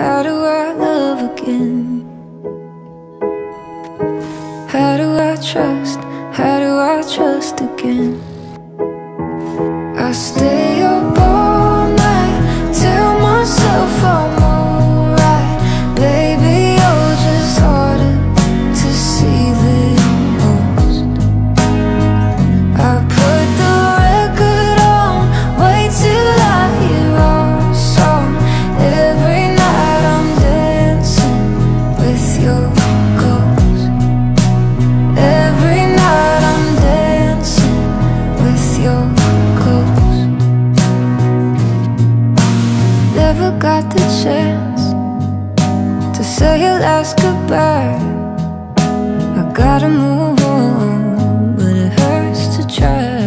How do I love again? How do I trust? How do I trust again? I stay up all night, tell myself I'm alright. Baby, you're just harder to see than most. I put the record on, wait till I hear our song. Every night I'm dancing with your ghost. Every night I'm dancing with your ghost. Never got the chance to say your last goodbye. I gotta move on, but it hurts to try.